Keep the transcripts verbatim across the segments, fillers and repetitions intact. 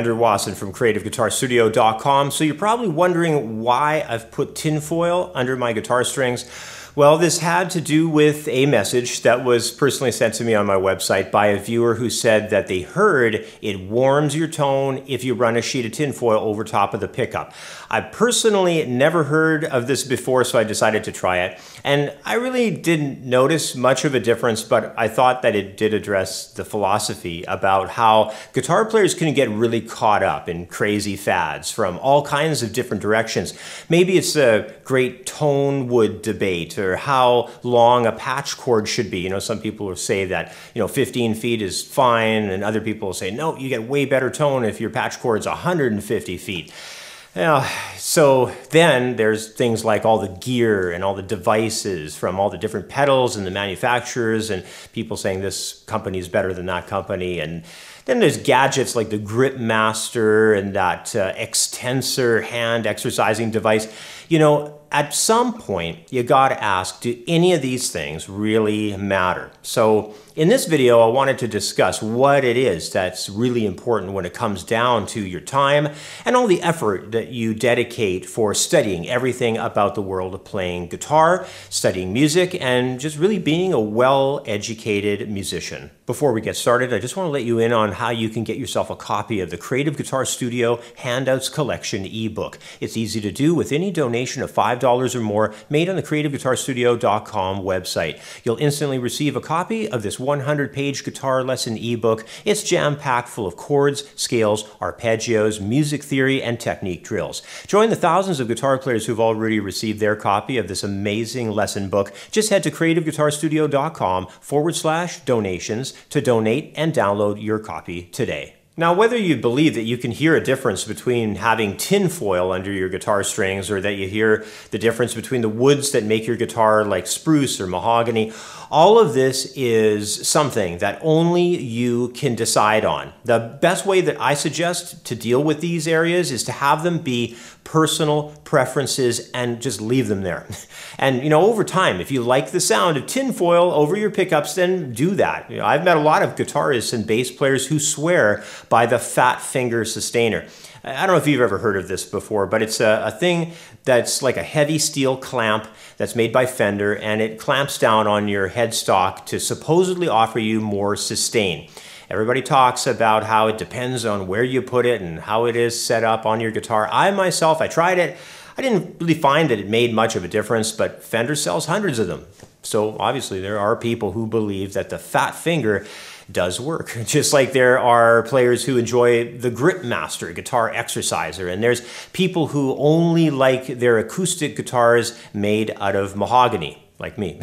Andrew Wasson from creative guitar studio dot com. So you're probably wondering why I've put tinfoil under my guitar strings. Well, this had to do with a message that was personally sent to me on my website by a viewer who said that they heard it warms your tone if you run a sheet of tinfoil over top of the pickup. I personally never heard of this before, so I decided to try it. And I really didn't notice much of a difference, but I thought that it did address the philosophy about how guitar players can get really caught up in crazy fads from all kinds of different directions. Maybe it's a great tone wood debate, or how long a patch cord should be. You know, some people will say that, you know, fifteen feet is fine, and other people will say, no, you get way better tone if your patch cord's one hundred fifty feet. Yeah, so then there's things like all the gear and all the devices from all the different pedals and the manufacturers, and people saying this company is better than that company. And then there's gadgets like the Grip Master and that uh, extensor hand exercising device. You know, at some point, you gotta ask, do any of these things really matter? So in this video, I wanted to discuss what it is that's really important when it comes down to your time and all the effort that you dedicate for studying everything about the world of playing guitar, studying music, and just really being a well-educated musician. Before we get started, I just want to let you in on how you can get yourself a copy of the Creative Guitar Studio Handouts Collection ebook. It's easy to do with any donation of five dollars or more made on the creative guitar studio dot com website. You'll instantly receive a copy of this one hundred page guitar lesson ebook. It's jam-packed full of chords, scales, arpeggios, music theory, and technique drills. Join the thousands of guitar players who've already received their copy of this amazing lesson book. Just head to creative guitar studio dot com forward slash donations to donate and download your copy today. Now, whether you believe that you can hear a difference between having tinfoil under your guitar strings, or that you hear the difference between the woods that make your guitar like spruce or mahogany, all of this is something that only you can decide on. The best way that I suggest to deal with these areas is to have them be personal preferences and just leave them there. And, you know, over time, if you like the sound of tinfoil over your pickups, then do that. You know, I've met a lot of guitarists and bass players who swear by the fat finger sustainer. I don't know if you've ever heard of this before, but it's a, a thing that's like a heavy steel clamp that's made by Fender, and it clamps down on your headstock to supposedly offer you more sustain. Everybody talks about how it depends on where you put it and how it is set up on your guitar. I myself, I tried it. I didn't really find that it made much of a difference, but Fender sells hundreds of them. So obviously there are people who believe that the fat finger does work. Just like there are players who enjoy the Grip Master guitar exerciser, and there's people who only like their acoustic guitars made out of mahogany, like me.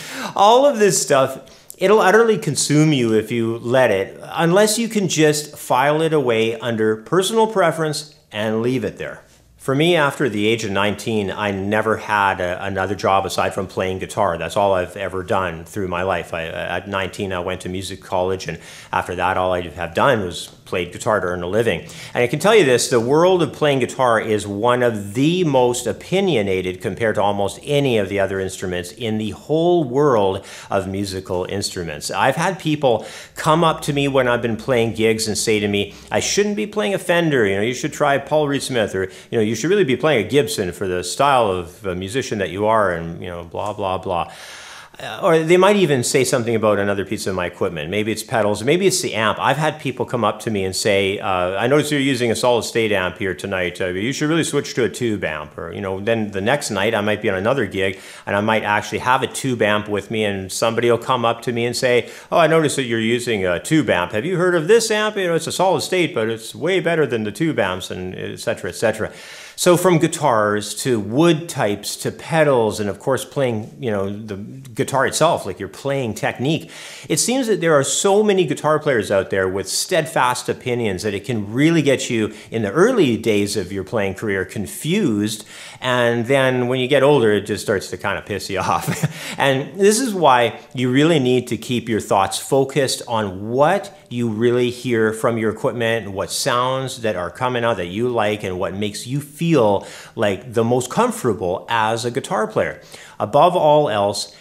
All of this stuff, it'll utterly consume you if you let it, unless you can just file it away under personal preference and leave it there. For me, after the age of nineteen, I never had a, another job aside from playing guitar. That's all I've ever done through my life. I, at nineteen, I went to music college, and after that, all I have done was played guitar to earn a living. And I can tell you this, the world of playing guitar is one of the most opinionated compared to almost any of the other instruments in the whole world of musical instruments. I've had people come up to me when I've been playing gigs and say to me, I shouldn't be playing a Fender, you know, you should try Paul Reed Smith, or, you know, you should really be playing a Gibson for the style of uh, musician that you are, and, you know, blah, blah, blah. Uh, or they might even say something about another piece of my equipment. Maybe it's pedals, maybe it's the amp. I've had people come up to me and say, uh, I noticed you're using a solid state amp here tonight. Uh, you should really switch to a tube amp. Or, you know, then the next night I might be on another gig and I might actually have a tube amp with me, and somebody will come up to me and say, oh, I noticed that you're using a tube amp. Have you heard of this amp? You know, it's a solid state, but it's way better than the tube amps, and et cetera, et cetera. So from guitars to wood types to pedals, and of course playing, you know, the guitar itself, like your playing technique, it seems that there are so many guitar players out there with steadfast opinions that it can really get you in the early days of your playing career confused, and then when you get older it just starts to kind of piss you off. And this is why you really need to keep your thoughts focused on what you really hear from your equipment, and what sounds that are coming out that you like, and what makes you feel like the most comfortable as a guitar player. Above all else,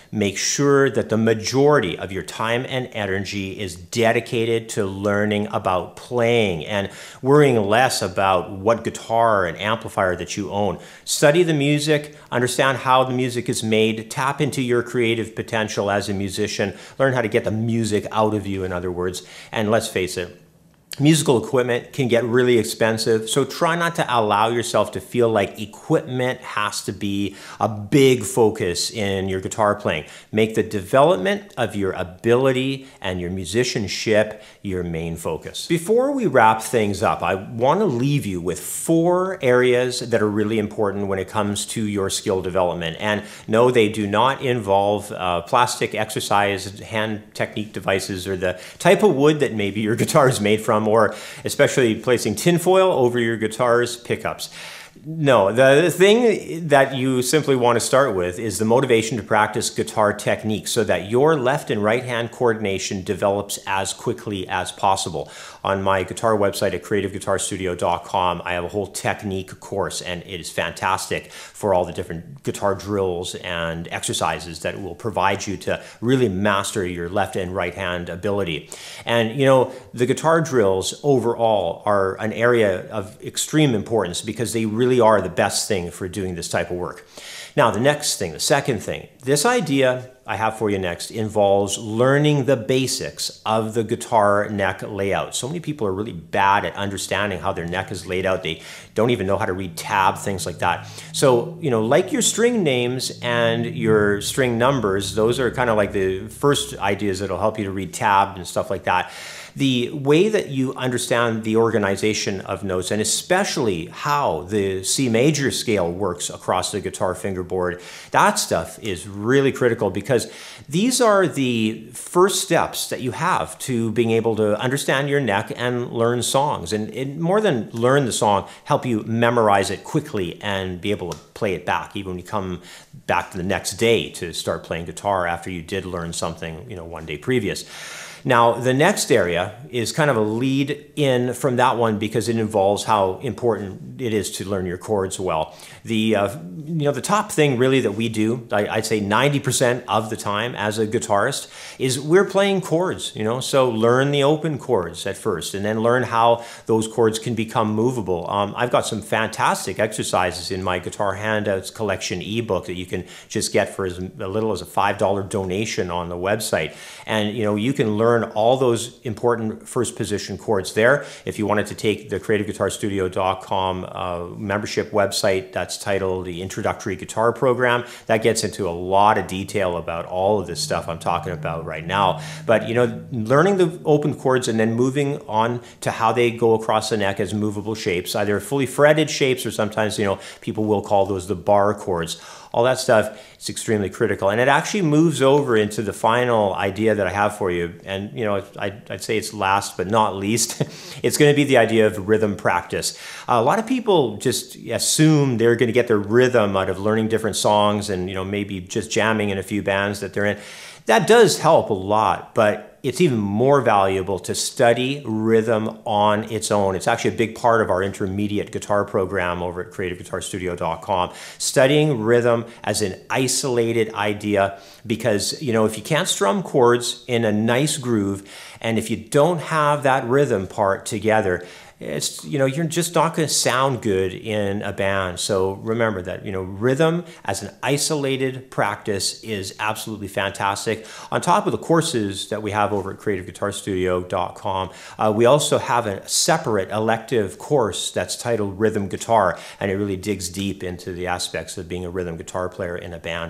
make sure that the majority of your time and energy is dedicated to learning about playing and worrying less about what guitar and amplifier that you own. Study the music, understand how the music is made, tap into your creative potential as a musician, learn how to get the music out of you, in other words. And let's face it, musical equipment can get really expensive, so try not to allow yourself to feel like equipment has to be a big focus in your guitar playing. Make the development of your ability and your musicianship your main focus. Before we wrap things up, I want to leave you with four areas that are really important when it comes to your skill development. And no, they do not involve uh, plastic exercise, hand technique devices, or the type of wood that maybe your guitar is made from, or especially placing tinfoil over your guitar's pickups. No, the thing that you simply want to start with is the motivation to practice guitar technique so that your left and right hand coordination develops as quickly as possible. On my guitar website at creative guitar studio dot com, I have a whole technique course, and it is fantastic for all the different guitar drills and exercises that will provide you to really master your left and right hand ability. And you know, the guitar drills overall are an area of extreme importance because they really are the best thing for doing this type of work. Now, the next thing, the second thing, this idea I have for you next involves learning the basics of the guitar neck layout. So many people are really bad at understanding how their neck is laid out. They don't even know how to read tab, things like that. So, you know, like your string names and your string numbers, those are kind of like the first ideas that'll help you to read tab and stuff like that. The way that you understand the organization of notes, and especially how the C major scale works across the guitar fingerboard, that stuff is really critical because these are the first steps that you have to being able to understand your neck and learn songs. And it, more than learn the song, help you memorize it quickly and be able to play it back, even when you come back to the next day to start playing guitar after you did learn something, you know, one day previous. Now, the next area is kind of a lead in from that one because it involves how important it is to learn your chords well. The, uh, you know, the top thing really that we do, I, I'd say ninety percent of the time as a guitarist, is we're playing chords, you know, so learn the open chords at first and then learn how those chords can become movable. Um, I've got some fantastic exercises in my Guitar Handouts Collection ebook that you can just get for as little as a five dollar donation on the website. And, you know, you can learn all those important first position chords there. If you wanted to take the creative guitar studio dot com uh, membership website that's titled the Introductory Guitar Program, that gets into a lot of detail about all of this stuff I'm talking about right now. But you know, learning the open chords and then moving on to how they go across the neck as movable shapes, either fully fretted shapes or sometimes, you know, people will call those the bar chords. All that stuff is extremely critical, and it actually moves over into the final idea that I have for you. And you know, I'd, I'd say it's last but not least. It's going to be the idea of rhythm practice. Uh, a lot of people just assume they're going to get their rhythm out of learning different songs and you know maybe just jamming in a few bands that they're in. That does help a lot, but it's even more valuable to study rhythm on its own. It's actually a big part of our intermediate guitar program over at creative guitar studio dot com. Studying rhythm as an isolated idea because, you know, if you can't strum chords in a nice groove and if you don't have that rhythm part together, it's, you know, you're just not going to sound good in a band. So remember that, you know, rhythm as an isolated practice is absolutely fantastic. On top of the courses that we have over at creative guitar studio dot com, uh, we also have a separate elective course that's titled Rhythm Guitar, and it really digs deep into the aspects of being a rhythm guitar player in a band.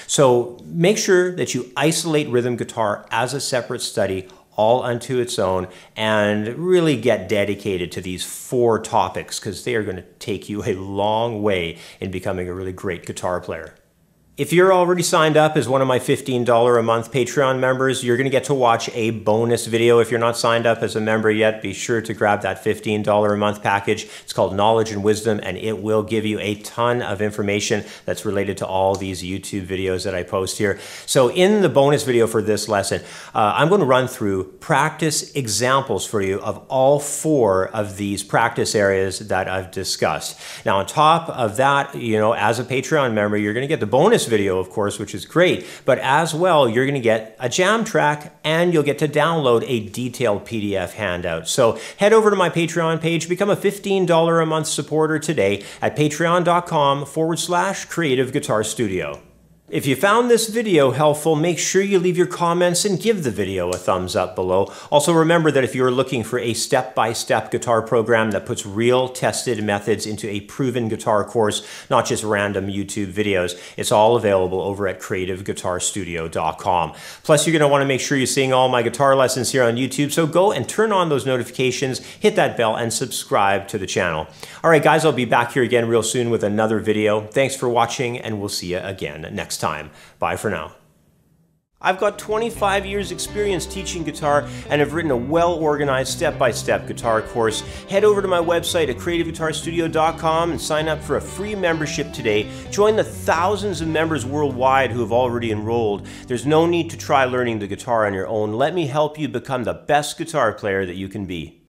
So make sure that you isolate rhythm guitar as a separate study, all unto its own, and really get dedicated to these four topics because they are going to take you a long way in becoming a really great guitar player. If you're already signed up as one of my fifteen dollars a month Patreon members, you're going to get to watch a bonus video. If you're not signed up as a member yet, be sure to grab that fifteen dollars a month package. It's called Knowledge and Wisdom, and it will give you a ton of information that's related to all these YouTube videos that I post here. So in the bonus video for this lesson, uh, I'm going to run through practice examples for you of all four of these practice areas that I've discussed. Now, on top of that, you know, as a Patreon member, you're going to get the bonus video, of course, which is great, but as well, you're going to get a jam track and you'll get to download a detailed P D F handout. So head over to my Patreon page, become a fifteen dollars a month supporter today at patreon.com forward slash creative guitar studio. If you found this video helpful, make sure you leave your comments and give the video a thumbs up below. Also remember that if you're looking for a step-by-step guitar program that puts real tested methods into a proven guitar course, not just random YouTube videos, it's all available over at creative guitar studio dot com. Plus, you're going to want to make sure you're seeing all my guitar lessons here on YouTube, so go and turn on those notifications, hit that bell, and subscribe to the channel. All right, guys, I'll be back here again real soon with another video. Thanks for watching, and we'll see you again next time. Bye for now. I've got twenty-five years experience teaching guitar and have written a well-organized step-by-step guitar course. Head over to my website at creative guitar studio dot com and sign up for a free membership today. Join the thousands of members worldwide who have already enrolled. There's no need to try learning the guitar on your own. Let me help you become the best guitar player that you can be.